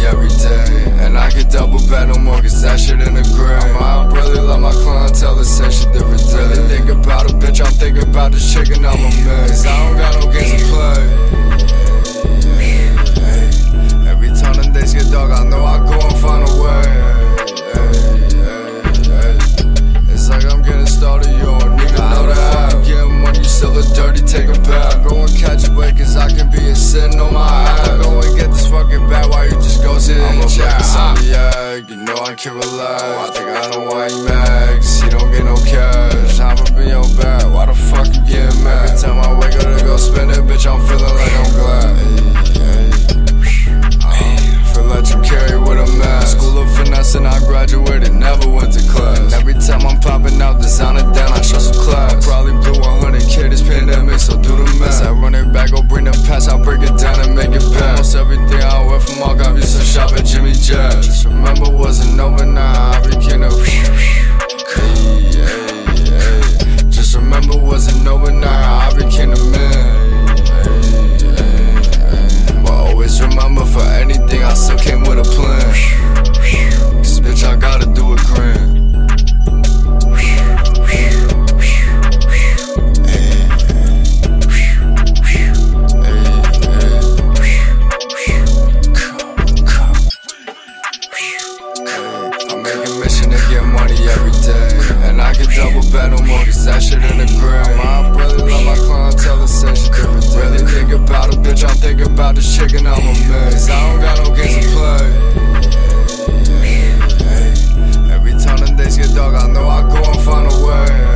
every day. And I can double back no more, cause that shit in the grave. I really love my clientele, the same shit different day. Really think about a bitch, I'm thinking about this chicken I'm a man. Cause I don't got no games to play. Every time them days get dark, I know I go and find a way. It's like I'm getting started, you don't even know that. I'm getting money, you still look dirty, take a bath. Go and catch a weight, cause I can be sitting on my ass. Go and get this fucking bag while you just go sit in the chat. I'm the egg, you know I can relax. I think I know why you mad, cause you don't get no cash. I'ma be your back, why the fuck you getting mad? Every time I wake up to go spend it, bitch, I'm feeling like I'm glad. Feel like you carry with a mask. School of finesse and I graduated, never went to class. And every time I'm popping out, designer down, I show some class. Probably blew 100K this pandemic, so do the math. I run it back, go bring the past, I'll break it down and make it back. Almost everything I wear from all I used to shop at Jimmy Jazz. Just remember, wasn't overnight, I became a Just remember, wasn't overnight, I became a man. But always remember, for anything, I still came with a plan. Cause bitch, I gotta do a grand. I'm making mission to get money every day. And I can double back no more, cause that shit in the grave. I really love my clientele, the same shit different day. Really think about a bitch, I'm thinking about this chicken I'm a man. Cause I don't got no games to play. Every time them days get dark, I know I go and find a way.